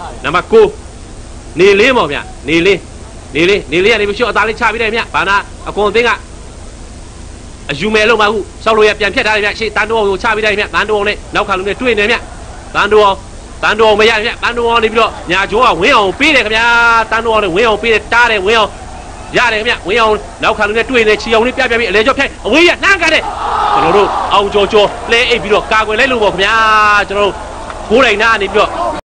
နံပါတ်9နေလင်းပေါ့ဗျနေလင်းကနေပြီးရှော့အသားလေးချပြီးတယ်ဗျဘာနာအကွန်အသင်းကအယူမဲလုံးမဟုတ်ဆောက်လို့ရပြန်ဖြတ်ထားတယ်ဗျရှေ့တန်တော်ကိုချပြီးတယ်ဗျတန်တော်နဲ့နောက်ခါလုံးနဲ့တွေ့နေဗျတန်တော်မရဗျတန်တော်နေပြီးတော့ညာချိုးကဝင်းအောင်ပေးတယ်ခင်ဗျာတန်တော်နဲ့ဝင်းအောင်ပေးတယ်တားတယ်ဝင်းအောင်ရတယ်ခင်ဗျဝင်းအောင်နောက်ခါလုံးနဲ့တွေ့နေချီအောင်လေးပြပြီးအလဲကျော်ဖြတ်အဝေးရနှမ်းကန်တယ်ကျွန်တော်တို့အောင်ကျော်လဲအိပ်ပြီးတော့ကာကွယ်လိုက်လို့ပေါ့ခင်ဗျာကျွန်တော်တို့ကိုယ်တိုင်နားနေပြီးတော့